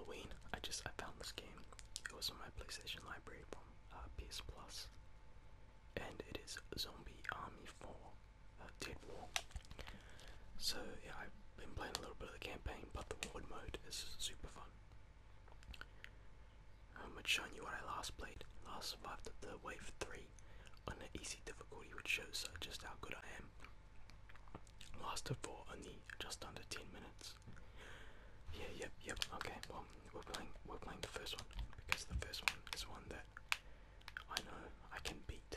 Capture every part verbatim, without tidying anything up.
Halloween, I just I found this game. It was on my PlayStation library from uh, P S Plus, and it is Zombie Army four, uh, Dead War. So yeah, I've been playing a little bit of the campaign, but the Horde mode is super fun. Um, it's showing you what I last played. Last survived at the wave three on the easy difficulty, which shows uh, just how good I am. Lasted for only just under ten minutes. Yeah, yep, yep. Okay, well, we're playing, we're playing the first one because the first one is one that I know I can beat.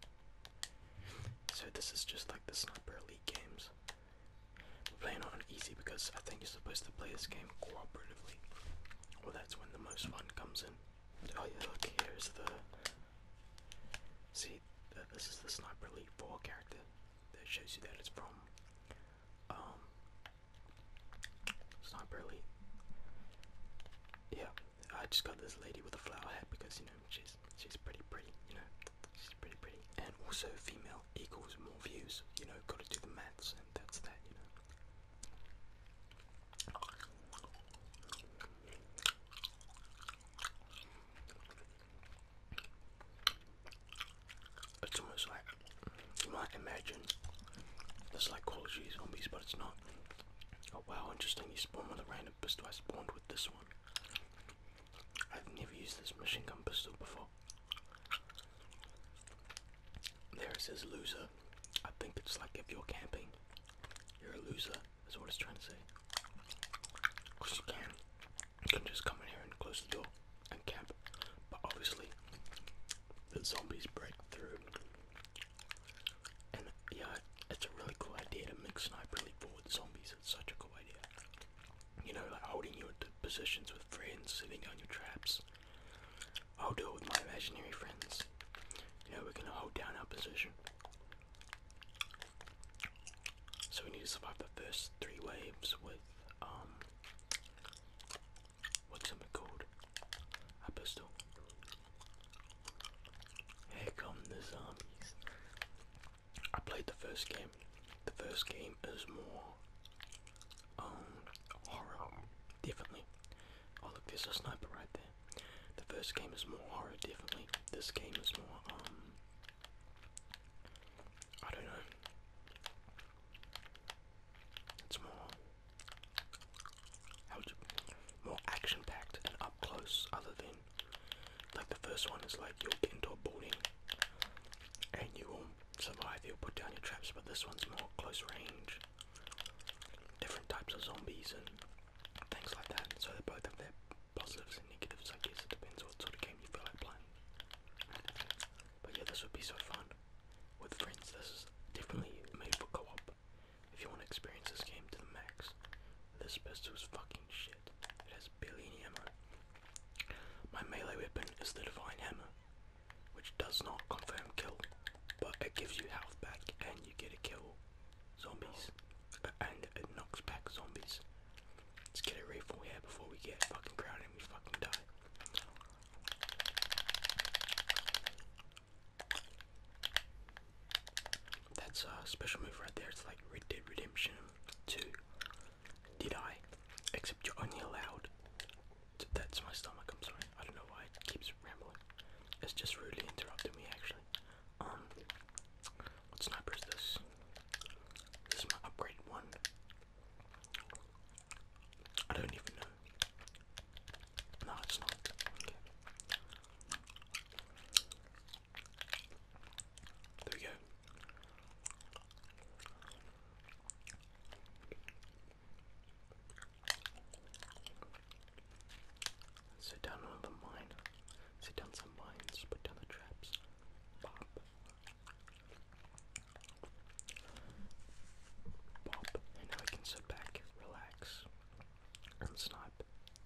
So this is just like the Sniper Elite games. We're playing it on easy because I think you're supposed to play this game cooperatively. Well, that's when the most fun comes in. Oh yeah, look, here's the. See, uh, this is the Sniper Elite four character that shows you that it's from um, Sniper Elite. Yeah, I just got this lady with a flower hat because, you know, she's she's pretty pretty, you know, she's pretty pretty. And also female equals more views, you know, gotta do the maths, and that's that, you know. It's almost like, you might imagine there's like Call of Duty zombies, but it's not. Oh wow, interesting, you spawn with a random pistol. I spawned with this one. I've never used this machine gun pistol before. There it says loser. I think it's like if you're camping, you're a loser, is what it's trying to say. Because you can. You can just come in here and close the door and camp. But obviously, the zombies break through. And yeah, it's a really cool idea to mix Sniper Elite four with zombies. It's such a cool idea. You know, like holding you into positions with friends, sitting on your traps. I'll do it with my imaginary friends. You know, we're gonna hold down our position. So we need to survive the first three waves with, um, what's it called? A pistol. Here come the zombies. I played the first game. The first game is more, um, horror, definitely. Oh look, there's a sniper right there. The first game is more horror, definitely. This game is more, um, I don't know. It's more, how would you, more action-packed and up close. Other than, like the first one is like you'll get into a building and you will survive. You'll put down your traps, but this one's more close range. Different types of zombies and things like that. So they both have their positives and negatives. I guess it depends what sort of game you feel like playing. But yeah, this would be so fun with friends. This is definitely made for co-op. If you want to experience this game to the max, this pistol's fucking shit. It has barely any ammo. My melee weapon is the Divine Hammer, which does not confirm kill, but it gives you health back and you get to kill zombies, uh, and it knocks back zombies. Let's get a rifle here before we get fucking crowded and we fucking die. That's a special move right there. It's like Red Dead Redemption two. Did I? Except you're only allowed to, that's my stomach, I'm sorry. I don't know why it keeps rambling. It's just rudely interrupting me actually. Um what sniper is this? This is my upgrade one. I don't even know. No, it's not. Okay. There we go. Sit down another mine. Sit down some mines. Put down the traps. Pop. Pop. And now we can sit back, relax, and snipe.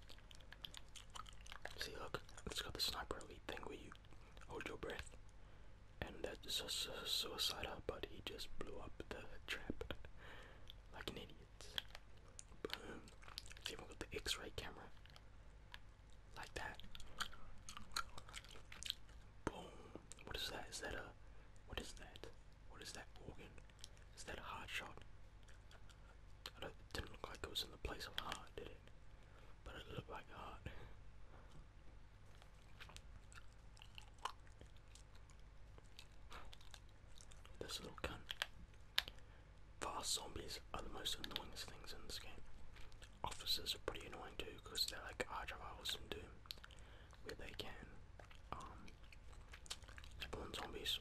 See, look, it's got the Sniper Elite thing where you hold your breath. And that's a su suicider, but he just blew up the trap like an idiot. Boom. It's even got the X-ray camera. Like that. Boom. What is that? Is that a... What is that? What is that organ? Is that a heart shot? I don't, it didn't look like it was in the place of heart, did it? But it look like a heart. This little cunt. Fast zombies are the most annoying things in this game. Officers are pretty annoying too because they're like arch rivals in Doom, where they can um, spawn zombies.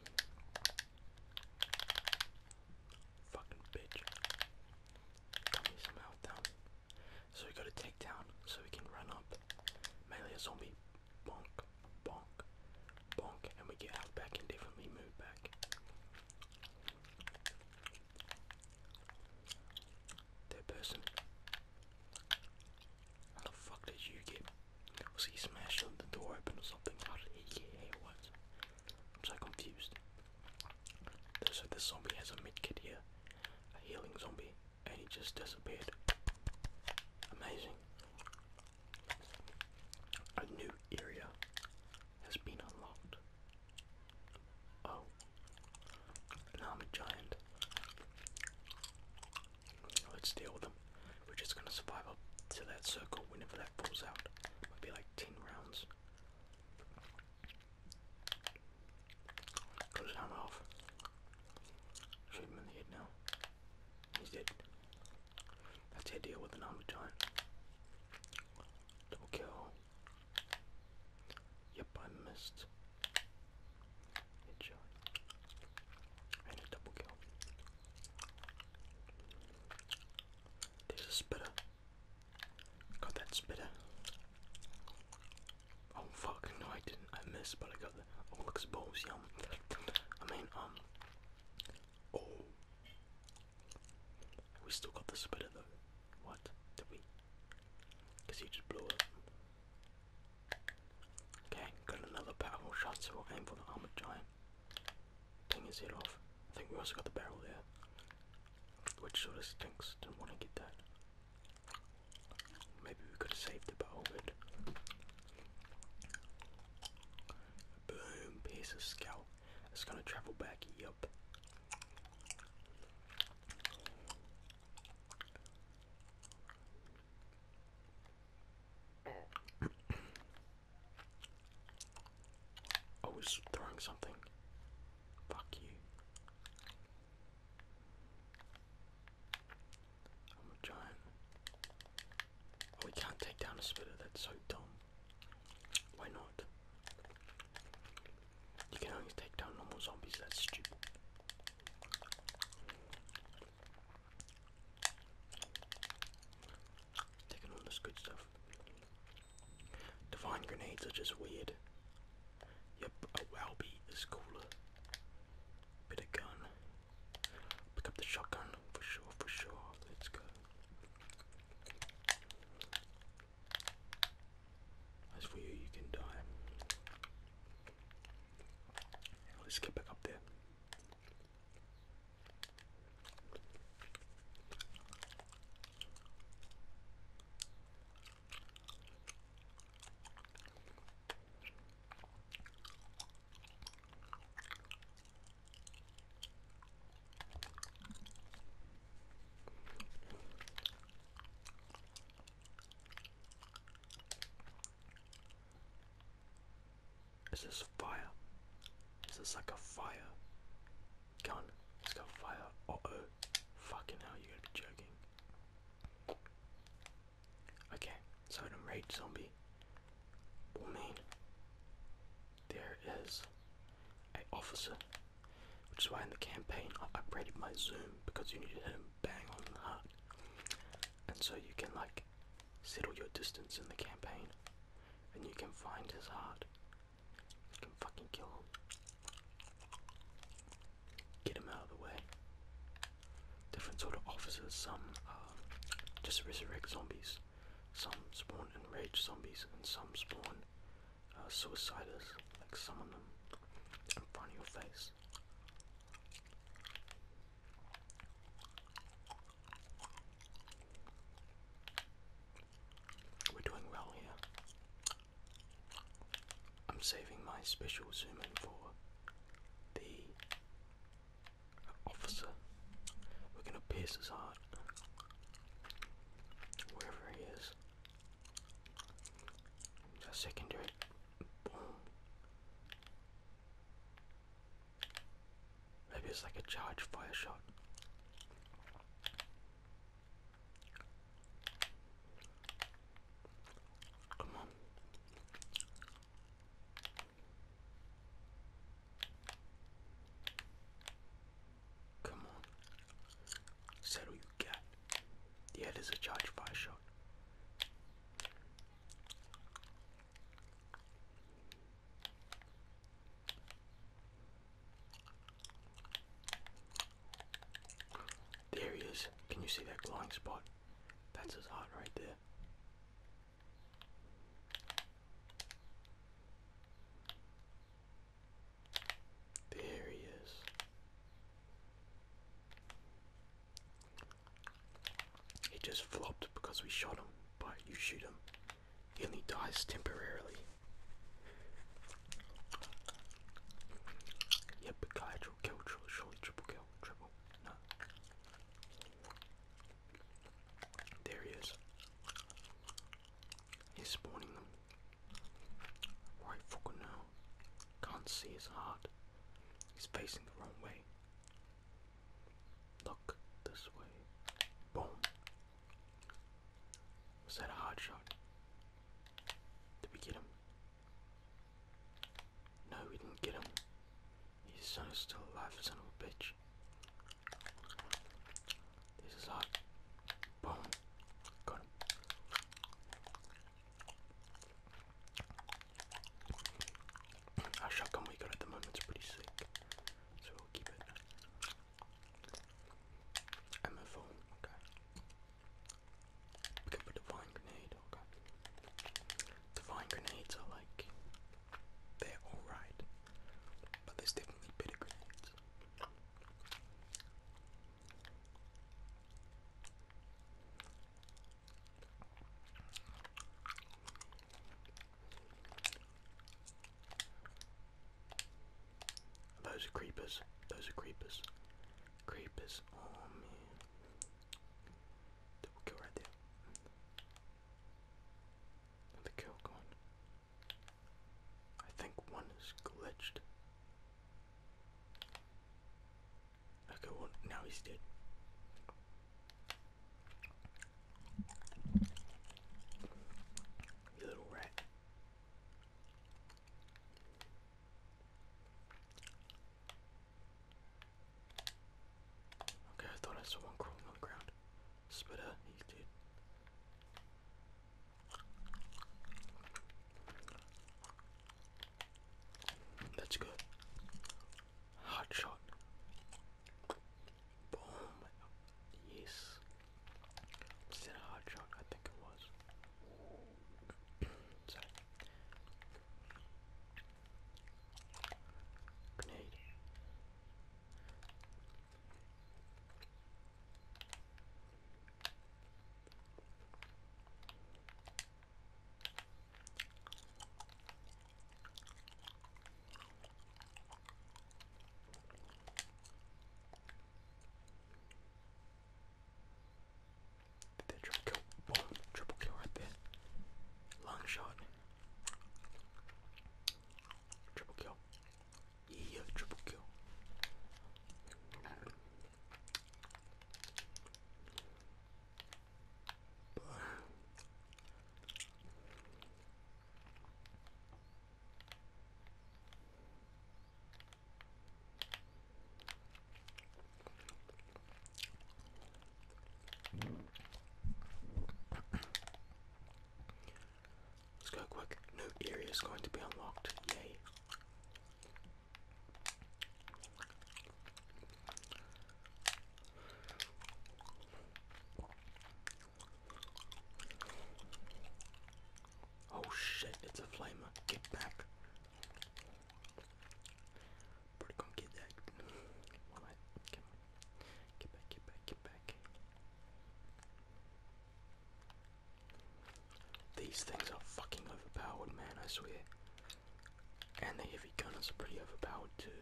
Fucking bitch. Got me some health down. So we gotta take down so we can run up, melee a zombie, bonk, bonk, bonk, and we get out back and definitely move back. Third person. How the fuck did you get? Was he smashed the door open or something? How did he get here? What? I'm so confused. So this zombie has a medkit here, a healing zombie, and he just disappeared. Amazing. A new area has been unlocked. Oh, an armored giant. Let's deal with them. We're just gonna survive up to that circle whenever that falls out. Might be like ten rounds. Got his helmet off. Shoot him in the head now. He's dead. That's our deal with an armored giant. Double kill. Yep, I missed. Headshot. And a double kill. There's a spitter. Got that spitter. Oh fuck, no I didn't. I missed, but I got the. Oh, looks balls, yum. I mean, um. Oh. We still got the spitter though. What? Did we? Because he just blew up. Okay, got another powerful shot, so we'll aim for the armored giant. Ting his head off. I think we also got the barrel there. Which sort of stinks. Didn't want to get that. Maybe we could have saved the barrel bit. Boom, piece of skull. It's gonna travel back, yup. I was throwing something. Fuck you. I'm a giant. Oh, we can't take down a spitter, that's so dumb. Why not? You can only take down normal zombies, that's stupid. Taking all this good stuff. Divine grenades are just weird. Yep, a Walby is cooler. Bit of gun. Pick up the shotgun for sure, for sure. Let's go. As for you, you can die. Let's get back up there. Is this fire? Is this like a fire gun? It's got fire. Uh oh. Fucking hell, you gotta be joking. Okay, so an enraged zombie will mean there is an officer, which is why in the campaign I upgraded my zoom because you need to hit him bang on the heart. And so you can like settle your distance in the campaign and you can find his heart. You can fucking kill him. Get him out of the way. Different sort of officers, some um, just resurrect zombies, some spawn enraged zombies, and some spawn uh, suiciders, like summon them in front of your face. We're doing well here. I'm saving my special zoom in for the officer. We're gonna pierce his heart, wherever he is. secondary. Boom. Maybe it's like a charge fire shot. Come on. Come on. Settle you got. Yeah, it is a charge fire shot. There he is. Can you see that glowing spot? That's his heart right there. There he is. He just flopped because we shot him, but you shoot him, he only dies temporarily. Yep, but guy, triple kill, triple, surely triple kill, triple, no. There he is. He's spawning them. Right fucking now. Can't see his heart. He's facing the wrong way. Look this way. Boom. Was that a hard shot? Did we get him? No, we didn't get him. His son is still alive, son of a bitch. This is hard. Boom. Got him. Our shotgun we got at the moment is pretty sick, so we'll keep it. Ammo full, okay. We can put divine grenade, okay. Divine grenades are like, they're alright, but there's definitely better grenades. Those are creepers. Those are creepers. Creepers. Oh man. Double kill right there. Another kill gone. I think one is glitched. Okay, well now he's dead. You little rat. Okay, I thought I saw one crawling on the ground. Spitter, he's dead. That's good. Hot shot. Boom. Yes. Was that a hot shot? I think it was. Sorry. Grenade. Did that triple kill? Boom. Triple kill right there. Long shot. Triple kill. Yeah, triple kill. Let's go quick. New area is going to be unlocked. Yay. Oh shit, it's a flamer. Get back. Pretty gonna get that. Alright, come on. Get back, get back, get back. These things are fucking overpowered, man, I swear. And the heavy gunners are pretty overpowered too.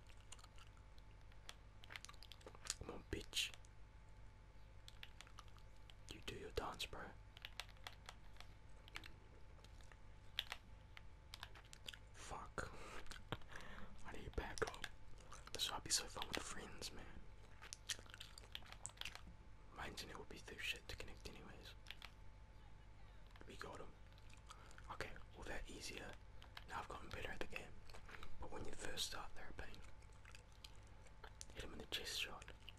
Come on, bitch. You do your dance, bro. so fun with friends, man. My internet would be through shit to connect anyways. We got him. Okay, well that easier. Now I've gotten better at the game. But when you first start, they're a pain. Hit him in the chest shot.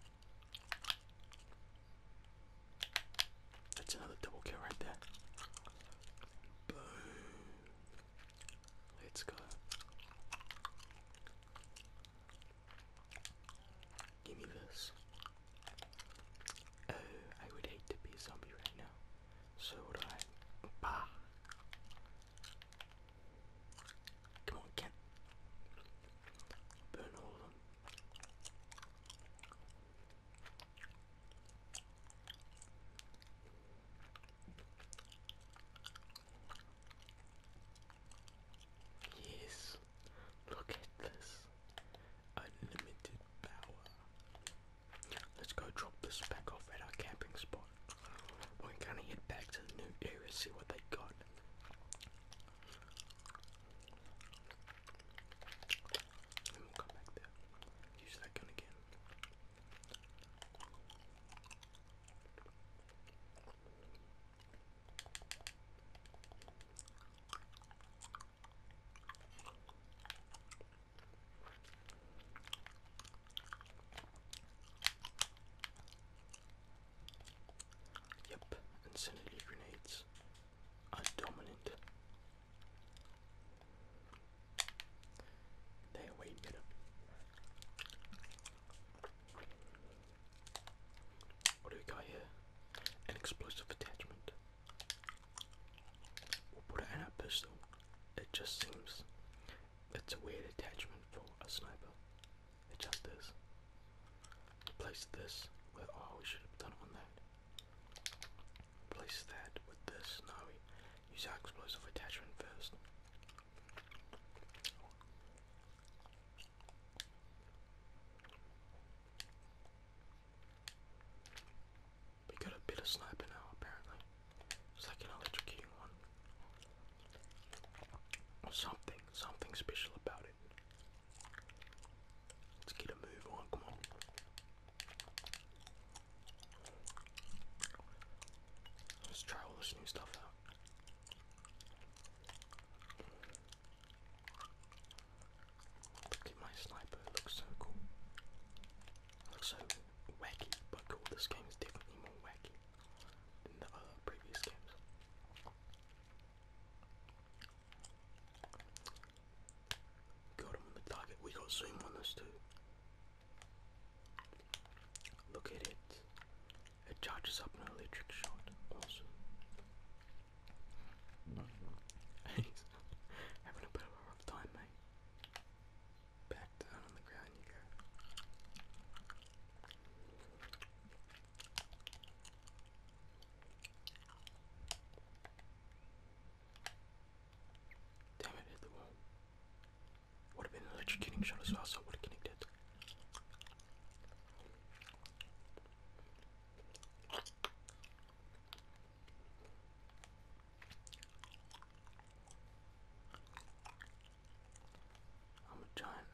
That's another double kill right there. Boom. Let's go. Give me this. Oh, I would hate to be a zombie right now. So would I. Bah. Come on, Ken. Burn all of them. Yes. Look at this. Unlimited power. Let's go drop this back off at our camping spot. We're gonna head back to the new area, see what they got. And we'll come back there. Use that gun again. Yep, insanity grenades are dominant. They are way better. What do we got here? An explosive attachment. We'll put it in our pistol. It just seems it's a weird attachment for a sniper. It just is. Replace this with, oh, we should have done it on that. Replace that with this. Now we use our explosive attachment first. We got a better sniper now, apparently. It's like an electrocuting one. Or something, something special about it. Let's get a move on, come on. Let's try all this new stuff out. Look at my sniper, it looks so cool. It looks so wacky, but cool. This game is definitely more wacky than the other previous games. Got him on the target. We got zoom on this too. Look at it. It charges up an electric shot. Awesome. He's having a bit of a rough time, mate. Back down on the ground you go. Damn it, hit the wall. Would have been an electrocuting shot as well, so it would have connected. I'm a giant.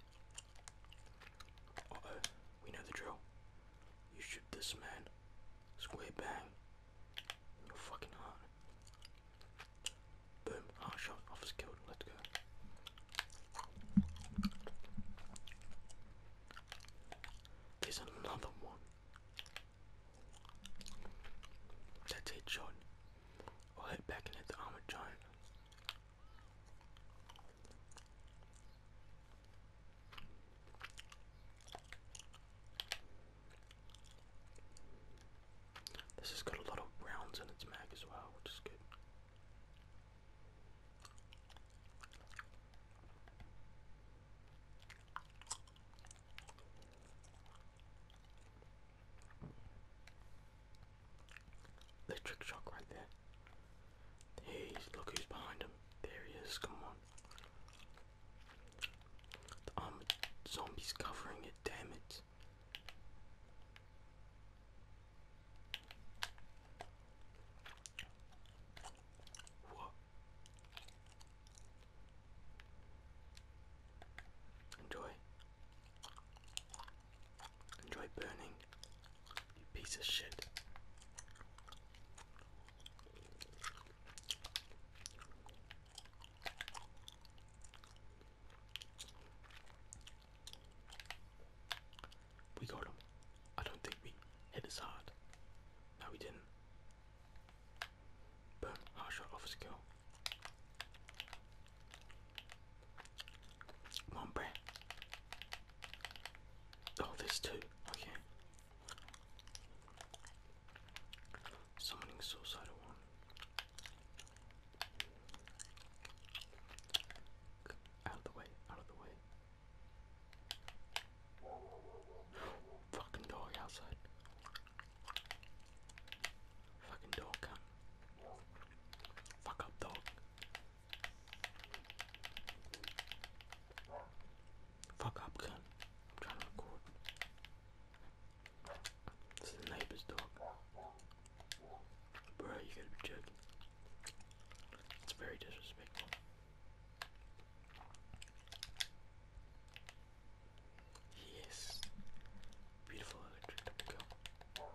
Uh oh, we know the drill. You shoot this man. Square bang. In your fucking heart. Boom, heart shot, officer killed, let's go. There's another one. That's headshot. I'll head back and hit the armored giant. This has got a lot of rounds in its mag as well, which is good. Electric shock right there. Hey, look who's behind him. There he is, come on. The armored zombie's covering it, damn it. What? Enjoy. burning, you piece of shit. We got him. I don't think we hit as hard. No, we didn't. Boom, hard shot off his kill. Come on, Brett. Oh, there's two. Okay. Summoning suicidal one. Out of the way, out of the way. Fucking dog outside. Fucking dog, cunt. Fuck up, dog. Fuck up, cunt. I'm trying to record. This is the neighbour's dog. Bro, you gotta be joking. It's very disrespectful. Yes. Beautiful electric double kill.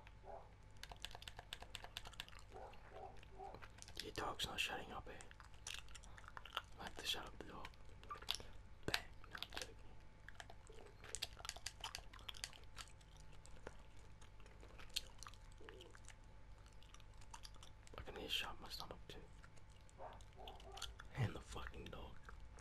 Your dog's not shutting up, eh? I like to shut up the dog. Bang. No, I'm joking. I can hear shot in my stomach too. And the fucking dog.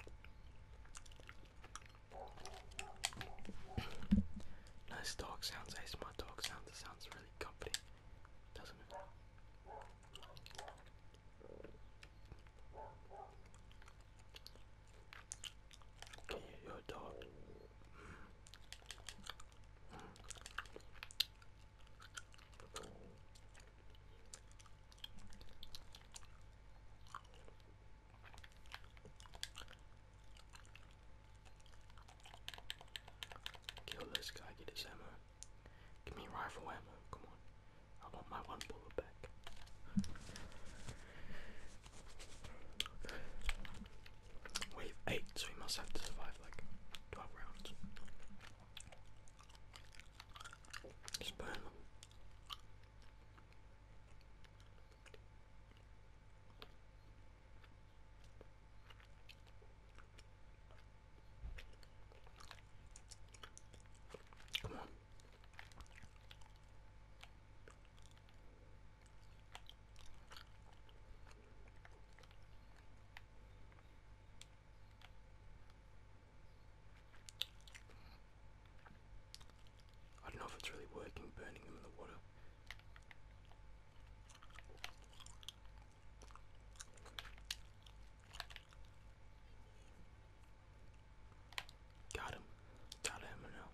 Nice dog sounds, A S M R dog sounds. It sounds really comfy, doesn't it? Okay, you're a dog. Kill this guy, get his ammo. Give me rifle ammo, come on. I want my one bullet back. Wave eight, so we must have to survive like twelve rounds. Just burn them. Come on. I don't know if it's really working, burning them in the water. Got him. Got him now.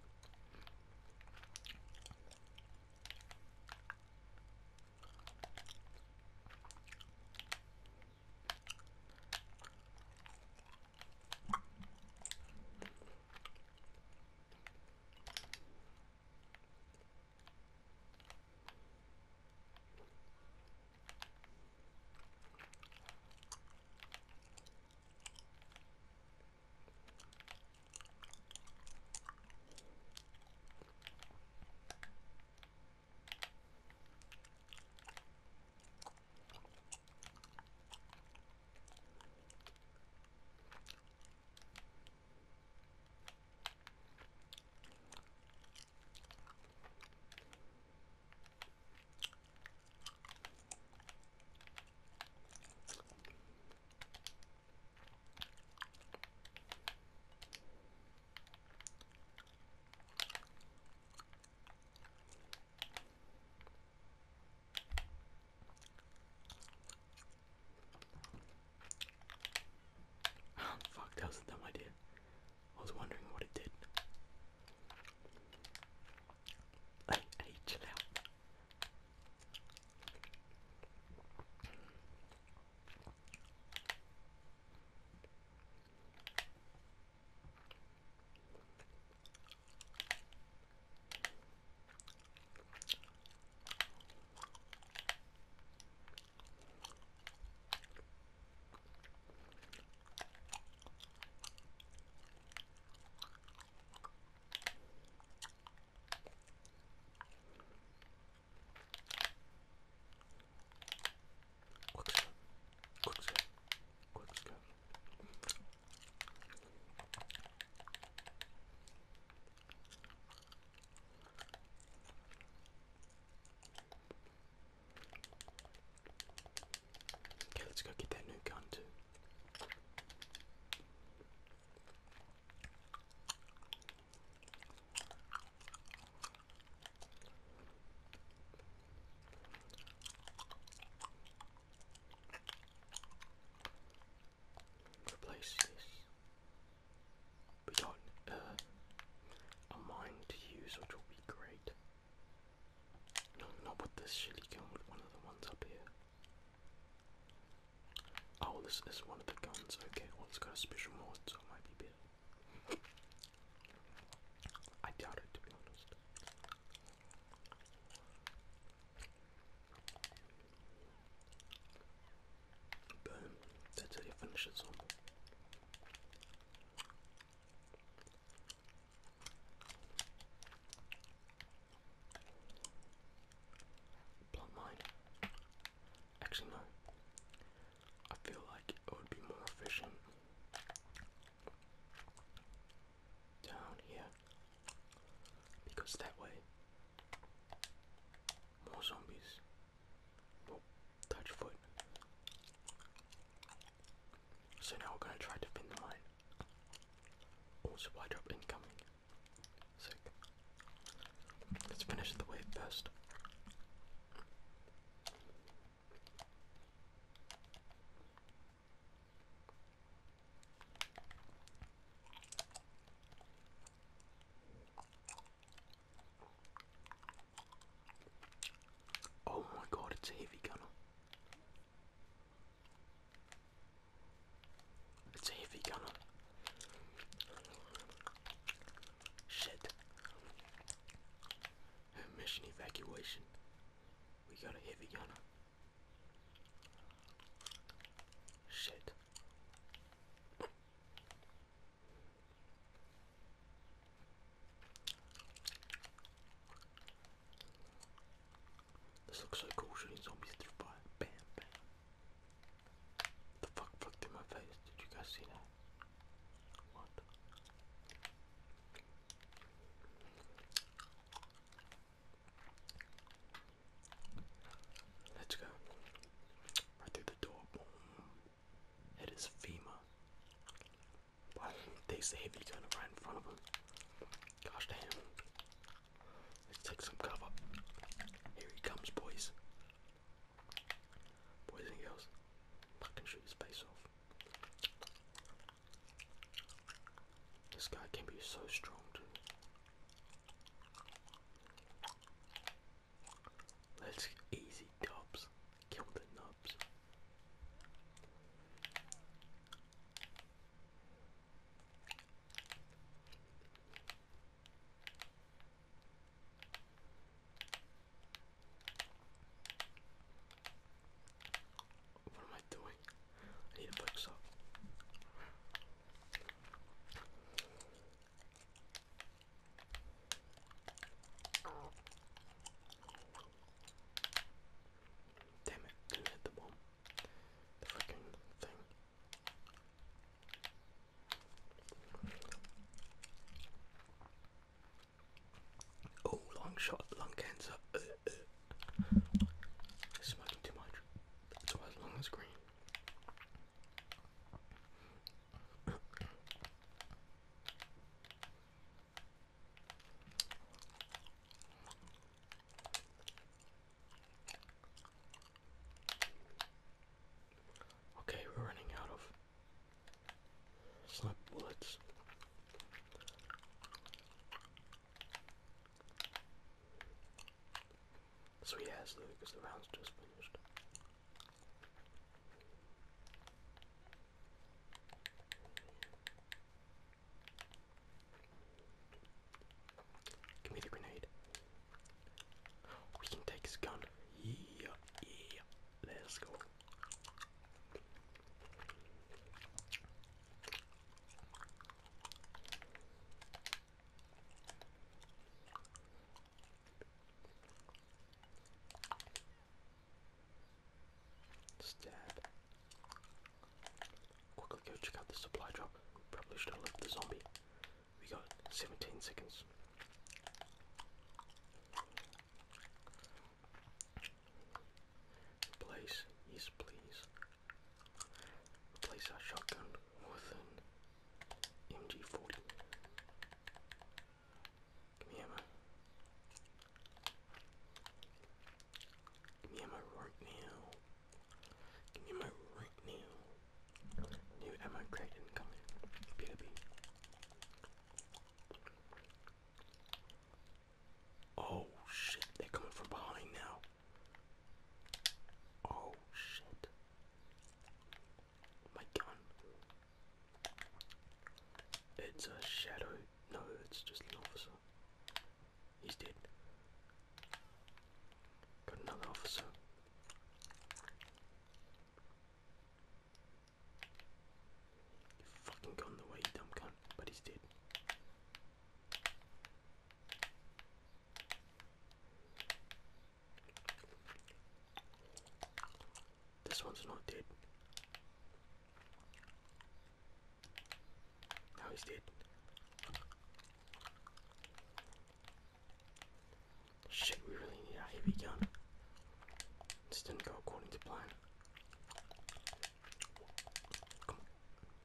Fuck, that was a dumb idea. I was wondering what it did. Hey, hey, chill out. shitty gun with one of the ones up here. Oh, this is one of the guns. Okay, well it's got a special mod, so it might be better. I doubt it, to be honest. Boom. That's how you finish it, zombie. Blunt mine. Actually, no. I feel like it would be more efficient down here, because that way more zombies will touch foot. So now we're gonna try to defend the mine. Oh, supply drop incoming. Sick. Let's finish the wave first. Oh my god, it's a heavy gunner. It's a heavy gunner. Shit. Mission evacuation. We got a heavy gunner. Shit. This looks so cool, shooting zombies through fire. Bam, bam. The fuck flew through my face? Did you guys see that? What? Let's go. Right through the door. Boom. It is FEMA. Wow, there's the heavy gunner right in front of him. Gosh damn. Let's take some cover. Here he comes, boys. Boys and girls. I can shoot his face off. This guy can be so strong too. Let's easy dubs. Kill the nubs. What am I doing? I need to fix up. Damn it, didn't hit the bomb. The freaking thing. Oh, long shot, lung cancer. Uh, uh. Smoking too much. That's why his lung is green. Okay, we're running out of sniper bullets. So he has though, because the round's just finished. Give me the grenade. We can take his gun. Yeah, yeah. Let's go. Stab. Quickly go check out the supply drop. Probably should have left the zombie. We got seventeen seconds. Replace, yes please. Replace our shotgun with an M G forty. Give me ammo. Give me ammo right now. Give me ammo right now. New ammo crate incoming. B to B. This one's not dead. Now he's dead. Shit, we really need a heavy gun. This didn't go according to plan. Come on.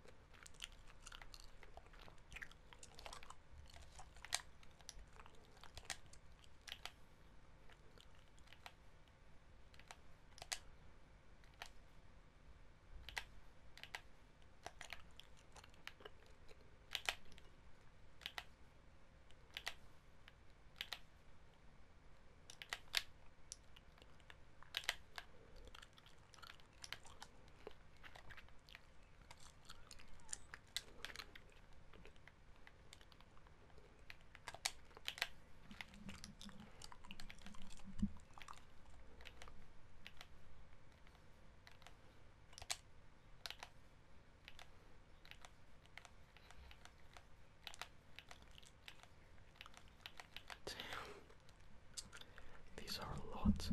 These are a lot.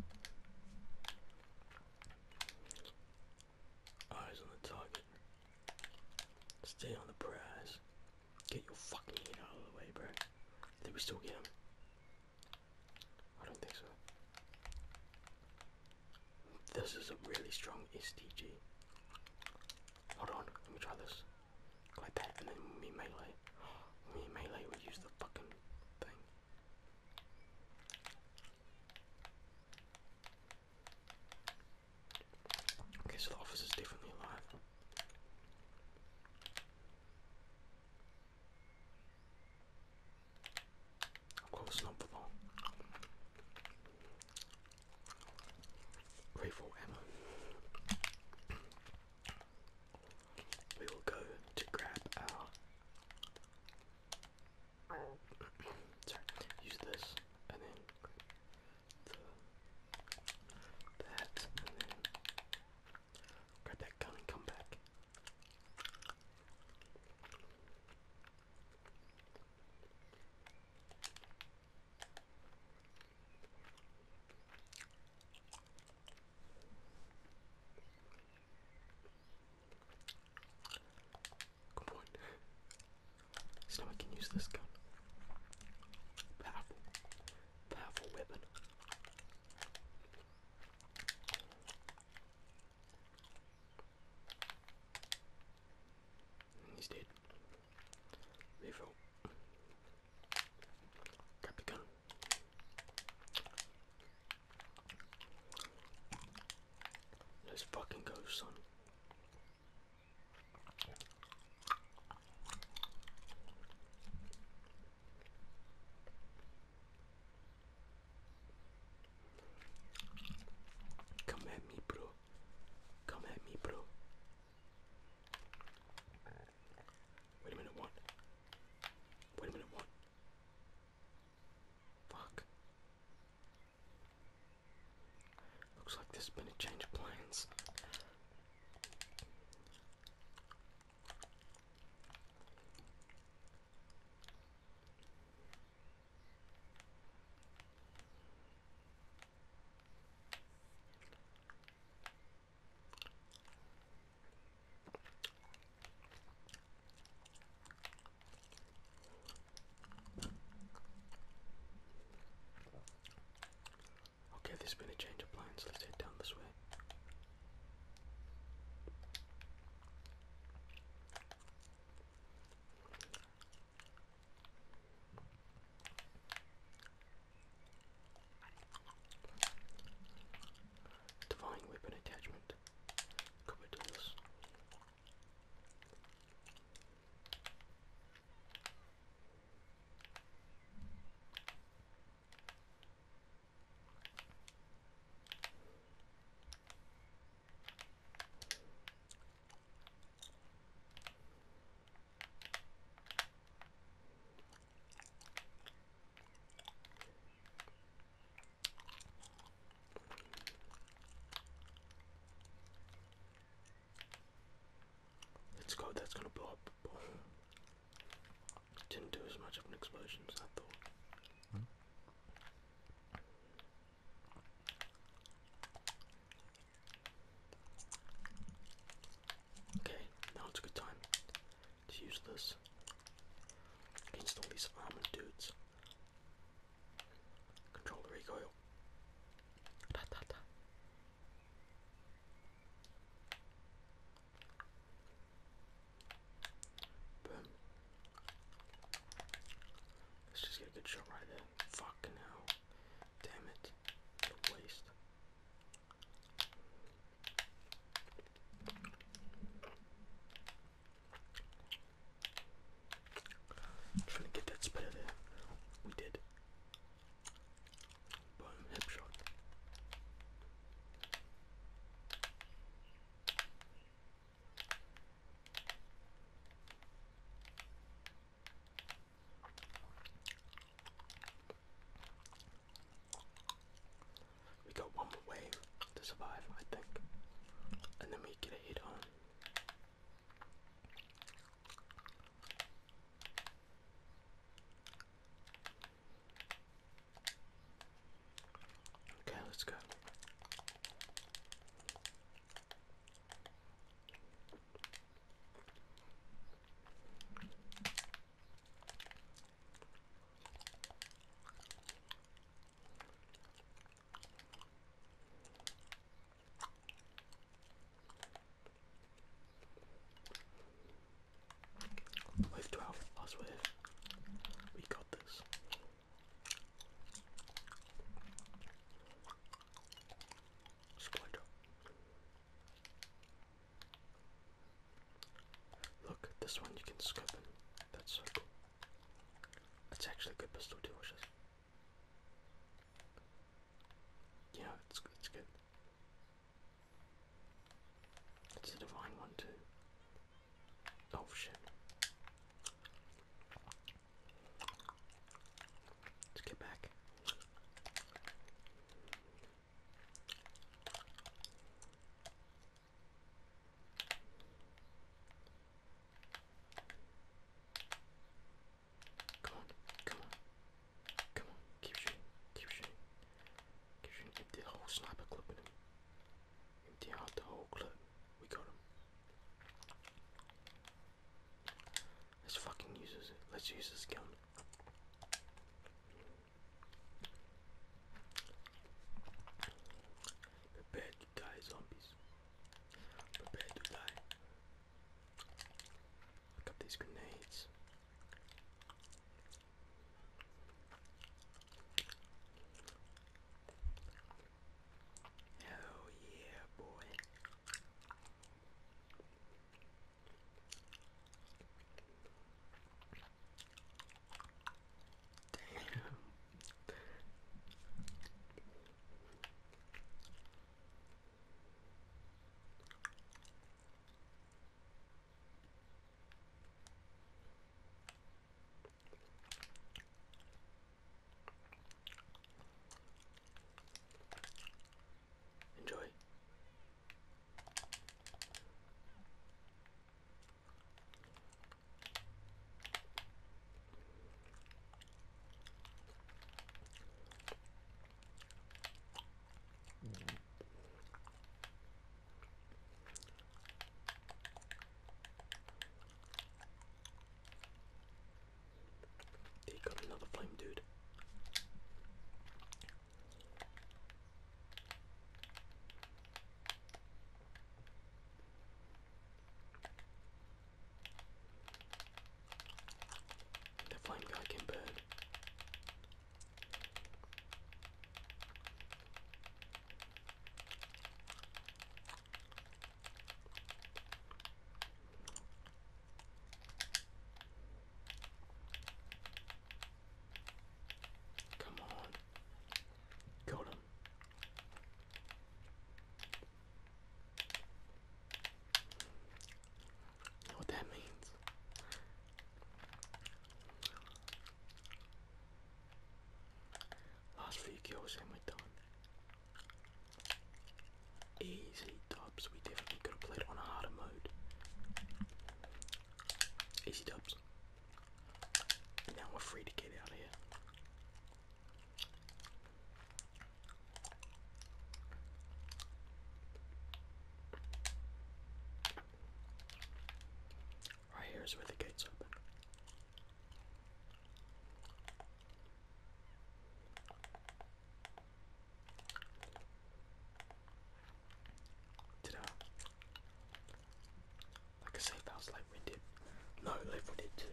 Eyes on the target. Stay on the prize. Get your fucking head out of the way, bro. Did we still get him? I don't think so. This is a really strong S T G. Hold on, let me try this. Like that, and then when we melee. When we melee, we use the fucking thing. Okay, so the officer's definitely alive. Of course, not for long. Rifle ammo. We will go to grab our. Sorry, use this, and then grab the, that, and then grab that gun and come back. Good point. So now we can use this gun. Powerful, powerful weapon. And he's dead. Refill. Grab the gun. Let's fucking go, son. Come at me, bro. Come at me, bro. Wait a minute, what? Wait a minute, what? Fuck. Looks like there's been a change of plans. Okay, there's been a change of plans. Let's head down this way. Divine weapon attachment. Could we do this? Let's go, that's gonna blow up. Didn't do as much of an explosion as I thought. this against all these armored dudes. Control the recoil. Da, da, da. Boom. Let's just get a good shot right there. Fucking hell. Damn it. What a waste. Trying to get that spitter there. We did. Boom, hip shot. We got one more wave to survive, I think. And then we get a hit on. Okay, let's go. Wave twelve, last wave. We got this. Supply drop. Look, this one you can scope in. That's so cool. It's actually a good pistol too, watch this. Yeah, it's, it's good. It's a divine one too. Oh shit. Let's get back. Come on, come on, come on, keep shooting, keep shooting, keep shooting. Empty the whole sniper clip in him. Empty out the whole clip. We got him. Let's fucking use this. Let's use this gun. Prepare to die, zombies. Prepare to die. Pick up these grenades. Hell yeah, boy. Damn. Enjoy. They got another flame dude. The flame guy can burn. Come on. Got him. You know what that means? Last few kills and we're done. Easy dubs. We definitely could have played on a harder mode. Easy dubs. And now we're free to get out of here. Right here is where the gates open. was like Red Dead, no, Left four Dead two.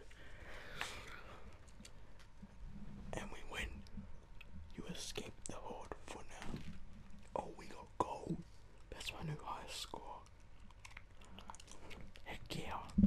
And we win. You escaped the Horde for now. Oh, we got gold. That's my new highest score. Heck yeah.